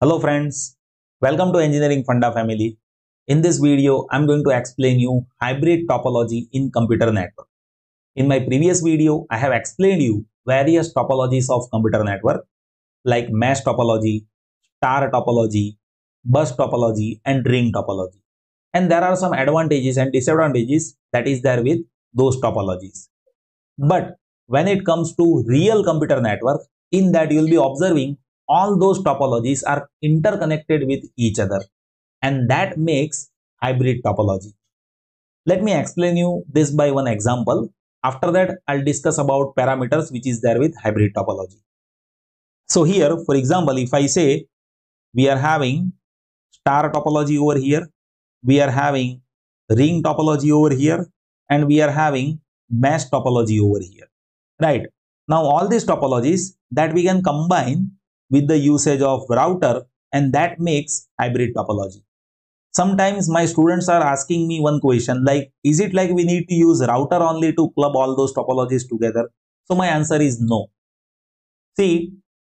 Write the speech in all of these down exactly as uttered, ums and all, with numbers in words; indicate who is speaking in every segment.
Speaker 1: Hello friends, welcome to Engineering Funda family. In this video, I'm going to explain you hybrid topology in computer network. In my previous video, I have explained you various topologies of computer network like mesh topology, star topology, bus topology and ring topology. And there are some advantages and disadvantages that is there with those topologies. But when it comes to real computer network, in that you will be observing all those topologies are interconnected with each other, and that makes hybrid topology. Let me explain you this by one example. After that, I'll discuss about parameters which is there with hybrid topology. So here, for example, if I say we are having star topology over here, we are having ring topology over here, and we are having mesh topology over here, right? Now all these topologies that we can combine with the usage of router, and that makes hybrid topology. Sometimes my students are asking me one question like, is it like we need to use router only to club all those topologies together? So my answer is no. See,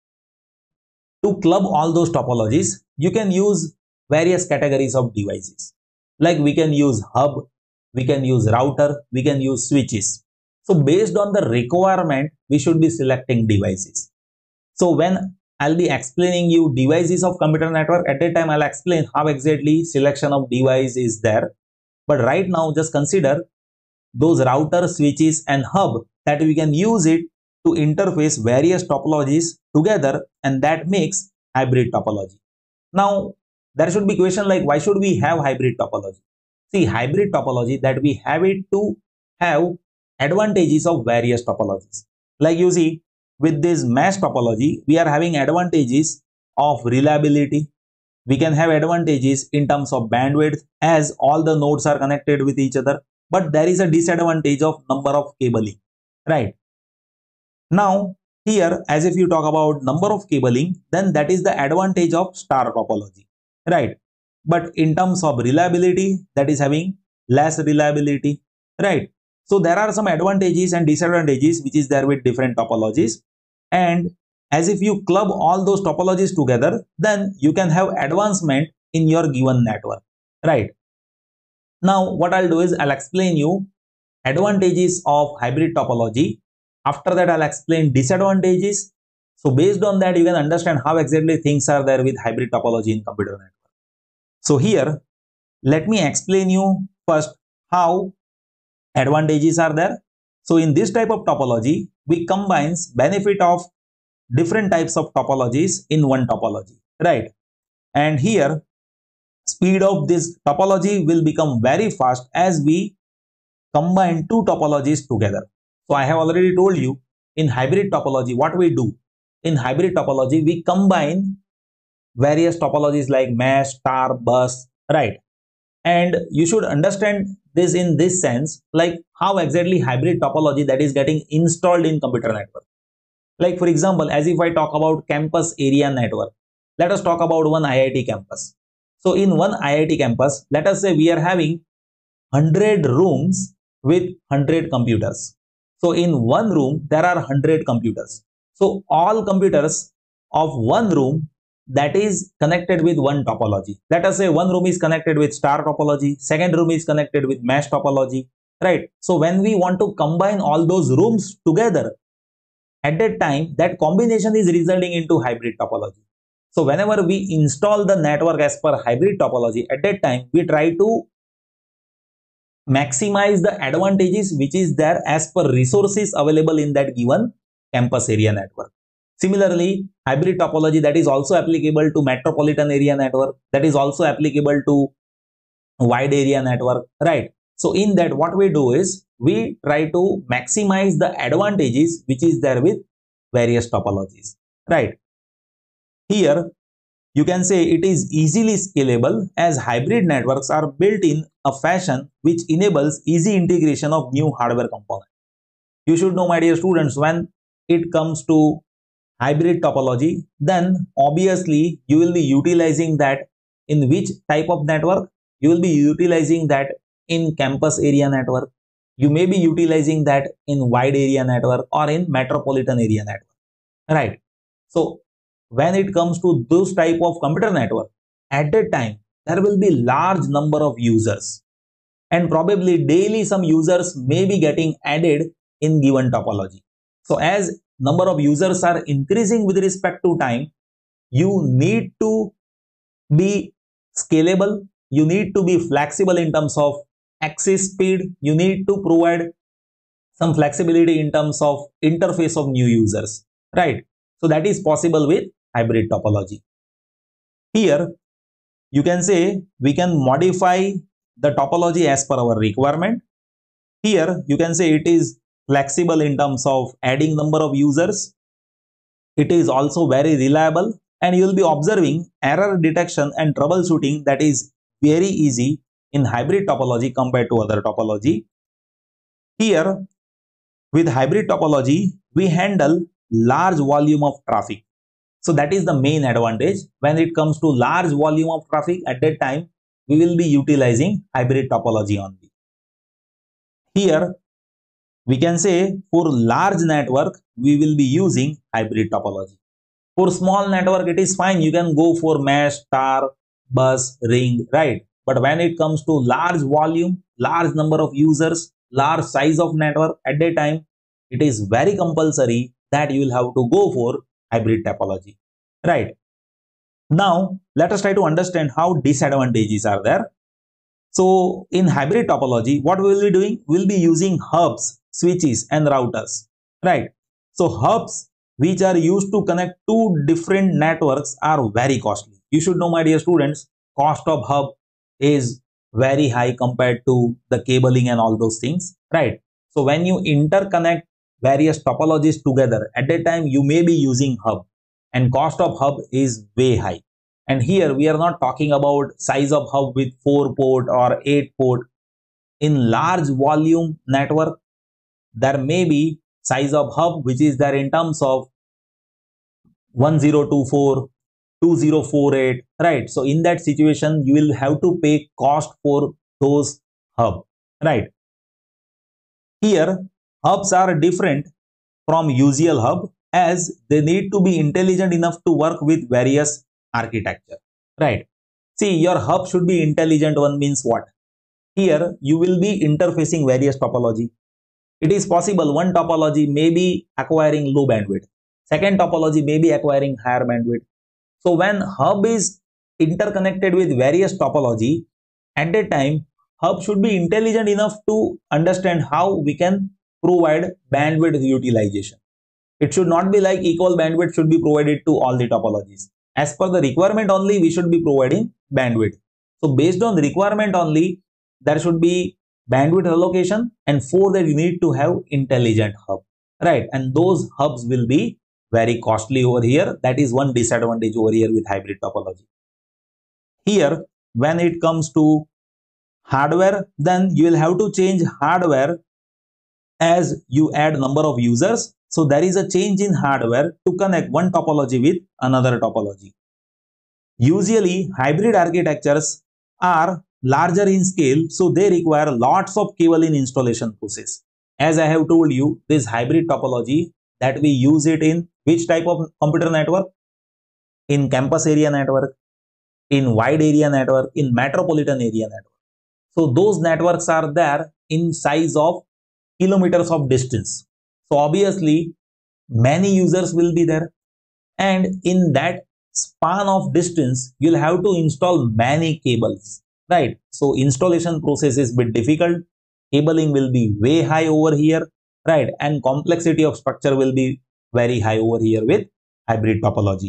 Speaker 1: to club all those topologies, you can use various categories of devices. Like we can use hub, we can use router, we can use switches. So based on the requirement, we should be selecting devices. So when I'll be explaining you devices of computer network, at that time I'll explain how exactly selection of device is there. But right now just consider those router, switches and hub that we can use it to interface various topologies together, and that makes hybrid topology. Now there should be question like, why should we have hybrid topology? See, hybrid topology that we have it to have advantages of various topologies. Like you see, with this mesh topology, we are having advantages of reliability. We can have advantages in terms of bandwidth as all the nodes are connected with each other. But there is a disadvantage of number of cabling, right? Now here, as if you talk about number of cabling, then that is the advantage of star topology, right? But in terms of reliability, that is having less reliability, right? So there are some advantages and disadvantages which is there with different topologies, and as if you club all those topologies together, then you can have advancement in your given network, right? Now what I'll do is I'll explain you advantages of hybrid topology. After that I'll explain disadvantages. So based on that you can understand how exactly things are there with hybrid topology in computer network. So here let me explain you first how advantages are there. So in this type of topology, we combines benefit of different types of topologies in one topology, right? And here speed of this topology will become very fast as we combine two topologies together. So I have already told you in hybrid topology what we do. In hybrid topology, we combine various topologies like mesh, star, bus, right? And you should understand this in this sense, like how exactly hybrid topology that is getting installed in computer network. Like for example, as if I talk about campus area network, let us talk about one I I T campus. So in one I I T campus, let us say we are having one hundred rooms with one hundred computers. So in one room, there are one hundred computers. So all computers of one room that is connected with one topology. Let us say one room is connected with star topology, second room is connected with mesh topology, right? So when we want to combine all those rooms together, at that time that combination is resulting into hybrid topology. So whenever we install the network as per hybrid topology, at that time we try to maximize the advantages which is there as per resources available in that given campus area network. Similarly, hybrid topology that is also applicable to metropolitan area network, that is also applicable to wide area network, right? So in that what we do is we try to maximize the advantages which is there with various topologies, right? Here you can say it is easily scalable as hybrid networks are built in a fashion which enables easy integration of new hardware components. You should know, my dear students, when it comes to hybrid topology, then obviously you will be utilizing that in which type of network? You will be utilizing that in campus area network. You may be utilizing that in wide area network or in metropolitan area network, right? So when it comes to those type of computer network, at that time there will be large number of users, and probably daily some users may be getting added in given topology. So as number of users are increasing with respect to time, you need to be scalable, you need to be flexible in terms of access speed, you need to provide some flexibility in terms of interface of new users, right? So that is possible with hybrid topology. Here you can say we can modify the topology as per our requirement. Here you can say it is flexible in terms of adding number of users. It is also very reliable, and you will be observing error detection and troubleshooting that is very easy in hybrid topology compared to other topology. Here with hybrid topology we handle large volume of traffic. So that is the main advantage. When it comes to large volume of traffic, at that time we will be utilizing hybrid topology only. Here we can say for large network we will be using hybrid topology. For small network it is fine, you can go for mesh, star, bus, ring, right? But when it comes to large volume, large number of users, large size of network, at that time it is very compulsory that you will have to go for hybrid topology, right? Now let us try to understand how disadvantages are there. So in hybrid topology, what we will be doing? We will be using hubs, switches and routers, right? So hubs which are used to connect two different networks are very costly. You should know, my dear students, cost of hub is very high compared to the cabling and all those things, right? So when you interconnect various topologies together, at that time you may be using hub, and cost of hub is way high. And here we are not talking about size of hub with four port or eight port. In large volume network there may be size of hub which is there in terms of one zero two four, two zero four eight, right? So in that situation you will have to pay cost for those hub, right? Here hubs are different from usual hub as they need to be intelligent enough to work with various architecture, right? See, your hub should be intelligent. One means what? Here you will be interfacing various topology. It is possible one topology may be acquiring low bandwidth, second topology may be acquiring higher bandwidth. So when hub is interconnected with various topology, at that time hub should be intelligent enough to understand how we can provide bandwidth utilization. It should not be like equal bandwidth should be provided to all the topologies. As per the requirement only we should be providing bandwidth. So based on the requirement only there should be bandwidth allocation, and for that you need to have intelligent hub, right? And those hubs will be very costly over here. That is one disadvantage over here with hybrid topology. Here when it comes to hardware, then you will have to change hardware as you add number of users. So there is a change in hardware to connect one topology with another topology. Usually hybrid architectures are larger in scale, so they require lots of cable in installation process. As I have told you, this hybrid topology that we use it in which type of computer network? In campus area network, in wide area network, in metropolitan area network. So those networks are there in size of kilometers of distance. So obviously many users will be there, and in that span of distance you'll have to install many cables, right? So installation process is a bit difficult, cabling will be way high over here, right? And complexity of structure will be very high over here with hybrid topology.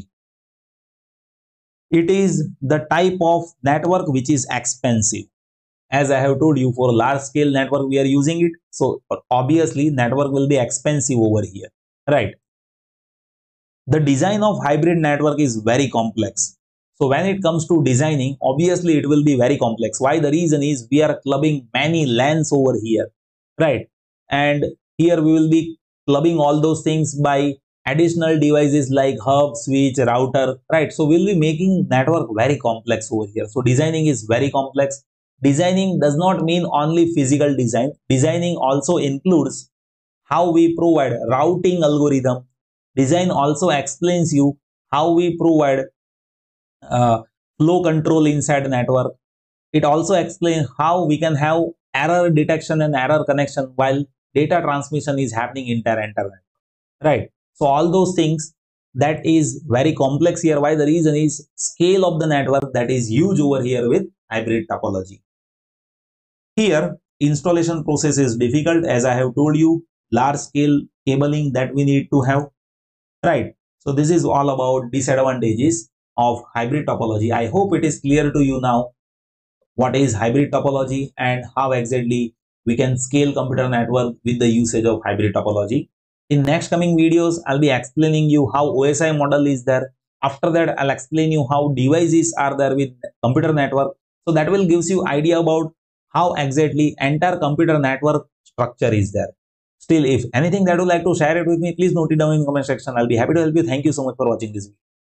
Speaker 1: It is the type of network which is expensive. As I have told you, for large scale network we are using it, so obviously network will be expensive over here, right? The design of hybrid network is very complex. So when it comes to designing, obviously it will be very complex. Why? The reason is we are clubbing many LANs over here, right? And here we will be clubbing all those things by additional devices like hub, switch, router, right? So we'll be making network very complex over here. So designing is very complex. Designing does not mean only physical design. Designing also includes how we provide routing algorithm. Design also explains you how we provide uh, flow control inside network. It also explains how we can have error detection and error connection while data transmission is happening inter-internet, right? So all those things, that is very complex here. Why? The reason is scale of the network that is huge over here with hybrid topology. Here, installation process is difficult, as I have told you, large scale cabling that we need to have, right? So this is all about disadvantages of hybrid topology. I hope it is clear to you now what is hybrid topology and how exactly we can scale computer network with the usage of hybrid topology. In next coming videos, I'll be explaining you how O S I model is there. After that, I'll explain you how devices are there with computer network. So that will gives you idea about how exactly entire computer network structure is there. Still, if anything that you would like to share it with me, please note it down in the comment section. I'll be happy to help you. Thank you so much for watching this video.